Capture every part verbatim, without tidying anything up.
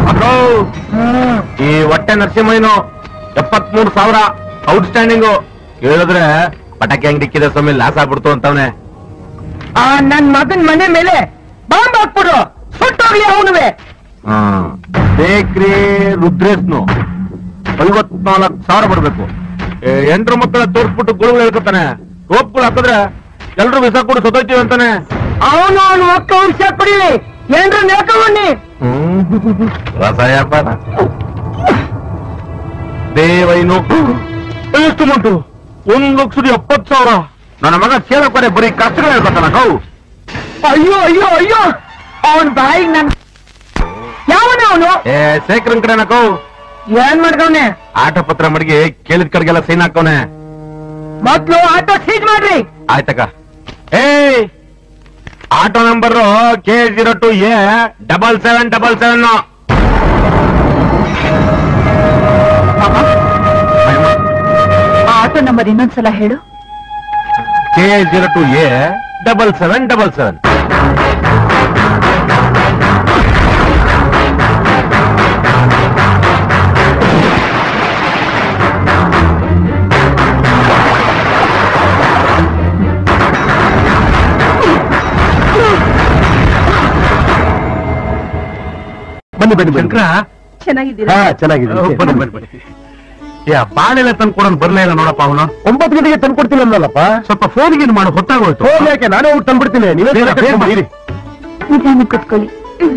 ಈ ಹೊಟ್ಟೆ ನರಸಿಂಹಯ್ಯನು ಎಪ್ಪತ್ಮೂರು ಸಾವಿರ ಔಟ್ಸ್ಟ್ಯಾಂಡಿಂಗು ಕೇಳಿದ್ರೆ ಪಟಾಕಿ ಅಂಗಡಿ ಕಿದೆ ಸ್ವಾಮಿ ಲಾಸ್ ಆಗ್ಬಿಡ್ತು ಅಂತವನೆ. ಆ ನನ್ ಮಗನ್ ಮನೆ ಮೇಲೆ ಬಾಂಬ್ ಹಾಕ್ಬಿಡು, ಸುಟ್ಟೋಗ್ಲಿ ಅವನುವೆ. ಹ್ಮ್ ಬೇಕ್ರಿ ರುದ್ರೇಶ್ನು ಐವತ್ನಾಲ್ಕು ಸಾವಿರ ಬರ್ಬೇಕು. ಎಂಟ್ರು ಮಕ್ಕಳ ತೋರ್ಸ್ಬಿಟ್ಟು ಗುಳುಗಳು ಹೇಳ್ಕೊತಾನೆ. ರೋಪ್ಗಳು ಹಾಕಿದ್ರೆ ಎಲ್ರು ವಿಸ ಕೊಡು ಸತ್ತೋಯ್ತೀವಿ ಅಂತಾನೆ. ಅವನು ಅವನು ಮಕ್ಕಳು ವಿಷ ಕುಡಿಲಿ, ಏನ್ರ ನೇಕವಣ್ಣಿ. ರಸ ವ್ಯಾಪಾರ ದೇವೈನು ಎಷ್ಟು ಮಂಟು ಒಂದ್ ಲಕ್ಷದ ಎಪ್ಪತ್ತು ಸಾವಿರ. ನನ್ನ ಮಗ ಸೇಲಕೊರೆ ಬರೀ ಕಷ್ಟಗಳು ಹೇಳ್ಕೊತಾನ. ಕೌ ಅಯ್ಯೋ ಅಯ್ಯೋ ಅಯ್ಯೋ ಅವನ್ ಬಾಯಿಗೆ ನನ್ ಯಾವನ ಅವನು? ಏ ಶೇಖರನ್ ಕಡೆನ ಕೌ. ಏನ್ ಮಾಡ್ಕವ್ನೆ? ಆಟೋ ಪತ್ರ ಮಡಿಗೆ ಕೇಳಿದ ಕಡೆಗೆಲ್ಲ ಸೈನ್ ಹಾಕವನೆ. ಮೊದ್ಲು ಆಟೋ ಸೀಜ್ ಮಾಡ್ರಿ. ಆಯ್ತಕ್ಕ. ಏ auto number K zero two A double seven double seven. Auto number ಇನ್ನೊಂದ್ಸಲ ಹೇಳು. K zero two A double seven double seven. ಬನ್ನಿ ಬನ್ನಿ ಶಂಕರ, ಚೆನ್ನಾಗಿದ್ದೀರಾ? ಹಾ ಚೆನ್ನಾಗಿದೆ. ಬನ್ನಿ ಬನ್ನಿ ಬನ್ನಿ. ಯಾ ಬಾಳೆಲ್ಲ ತಂದು ಕೊಡೋನ್ ಬರ್ಲೇ ಇಲ್ಲ ನೋಡಪ್ಪ. ಅವನು ಒಂಬತ್ತು ಗಂಟೆಗೆ ತಂದು ಕೊಡ್ತೀನಿ ಅಂದಲ್ಲಪ್ಪ. ಸ್ವಲ್ಪ ಫೋನ್ಗೆ ಮಾಡು, ಹೊತ್ತಾಗೋಯ್ತು. ಫೋನ್ ಯಾಕೆ, ನಾನೇ ಹೋಗಿ ತಂದ್ಬಿಡ್ತೀನಿ. ನೀವೇ ಕುತ್ಕೊಳ್ಳಿ.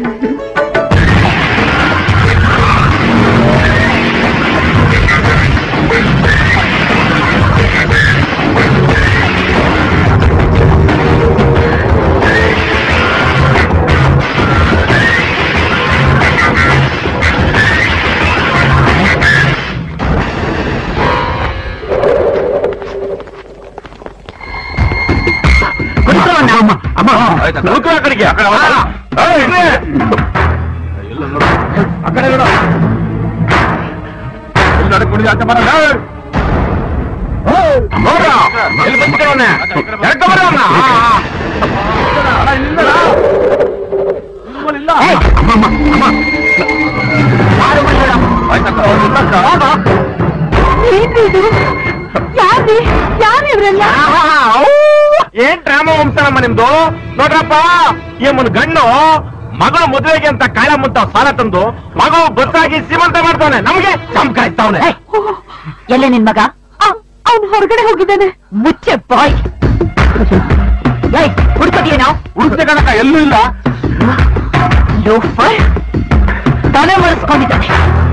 ಕಡೆಗೆ ಆ ಕಡೆ ನಡ್ಕೊಂಡು ಆಚೆ ಬರ. ಏನ್ ಡ್ರಾಮಾ ವಂಶನಮ್ಮ ನಿಮ್ದು? ನೋಡ್ರಪ್ಪ, ಏಮನ್ ಗಣ್ಣು ಮಗಳು ಮದುವೆಗೆ ಅಂತ ಕಾಳ ಮುಂತ ಸಾಲ ತಂದು ಮಗು ಬಸ್ಸಾಗಿ ಸೀಮಂತ ಮಾಡ್ತಾವನೆ. ನಮ್ಗೆ ಚಮಕಾಯ್ತಾವನೆ. ಎಲ್ಲ ನಿನ್ ಮಗ? ಅವ್ನು ಹೊರಗಡೆ ಹೋಗಿದ್ದಾನೆ. ಮುಚ್ಚೆ ಬಾಯ್. ಹುಡ್ಕೋದಿಯೇನೋ? ಹುಡುಕ್ತೆ ಕಣಕ, ಎಲ್ಲೂ ಇಲ್ಲ. ಲೋಫರ್ ತಲೆ ಮರೆಸ್ಕೊಂಡಿದ್ದಾನೆ.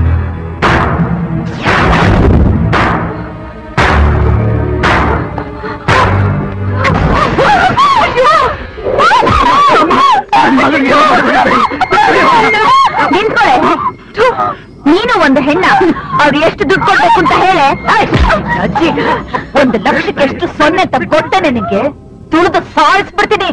ನೀನು ಒಂದು ಹೆಣ್ಣ, ಅವ್ರು ಎಷ್ಟು ದುಡ್ಡು ಕೊಡ್ಬೇಕು ಅಂತ ಹೇಳೆ. ಅಜ್ಜಿ, ಒಂದು ಲಕ್ಷಕ್ಕೆ ಎಷ್ಟು ಸೊನ್ನೆ ಅಂತ ಕೊಟ್ಟೇನೆ ನಿಂಗೆ. ತುಳಿದು ಸಾಯಿಸ್ಬಿಡ್ತೀನಿ.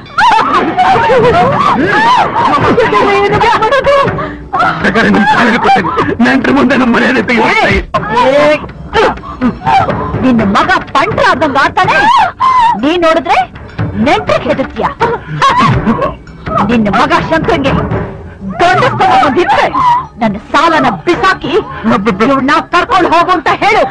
ನೆಂಟ್ರ ಮುಂದೆ ನಮ್ಮ ಮನೆಯಲ್ಲಿ ನಿನ್ನ ಮಗ ಪಂಟ್ರ ಆದಂಗ ಆಡ್ತಾನೆ. ನೀ ನೋಡಿದ್ರೆ ನೆಂಟ್ರಿಗೆ ಹೆದರ್ತೀಯ. ನಿನ್ನ ಮಗ ಶಂಕರಂಗೆ ಗಂಡಸ್ತನ ಬಂದಿದ್ರೆ ನನ್ನ ಸಾಲನ ಬಿಸಾಕಿ ನಾ ಕರ್ಕೊಂಡು ಹೋಗು ಅಂತ ಹೇಳು.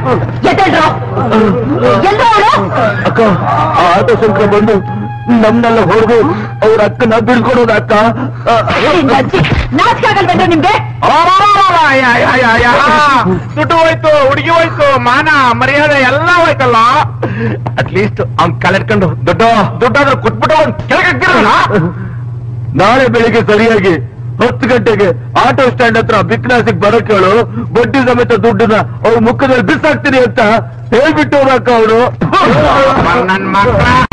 ಎದ್ದೇಳ್ರೋ ಎಲ್ಲೋ ಅವರು ಅಕ್ಕ ಆ ಆಟೋ ಶಂಕರ ಬಂದು ನಮ್ನೆಲ್ಲ ಹೊಡೆದು ಅವ್ರ ಅಕ್ಕನ ಬಿಡ್ಕೊಡೋದ ಅಕ್ಕ ನಾಚಿಕೆ ಆಗಲ್ವೇನ್ರ ನಿಮ್ಗೆ ದುಡ್ಡು ಹೋಯ್ತು ಹುಡುಗಿ ಹೋಯ್ತು ಮಾನ ಮರ್ಯಾದೆ ಎಲ್ಲ ಹೋಯ್ತಲ್ಲ ಅಟ್ಲೀಸ್ಟ್ ಅವ್ನ್ ಕಾಲಿಟ್ಕೊಂಡು ದುಡ್ಡು ದುಡ್ಡಾದ್ರೂ ಕೊಟ್ಬಿಟ್ಟು ಅವ್ನ್ ಕೆಳಗಾಗ್ತಿರಲ್ಲ. ನಾಳೆ ಬೆಳಿಗ್ಗೆ ಸರಿಯಾಗಿ ಹತ್ತು ಗಂಟೆಗೆ ಆಟೋ ಸ್ಟ್ಯಾಂಡ್ ಹತ್ರ ಬಿಕ್ನಾಸಿಗೆ ಬರೋಕ್ ಹೇಳು, ಬಡ್ಡಿ ಸಮೇತ ದುಡ್ಡನ್ನ ಅವ್ರ ಮುಖದಲ್ಲಿ ಬಿಸಾಕ್ತೀನಿ ಅಂತ ಹೇಳ್ಬಿಟ್ಟು ಹೋಗಕ್ಕ ಅವನು. ನನ್ನ ಮಕ್ಕಳ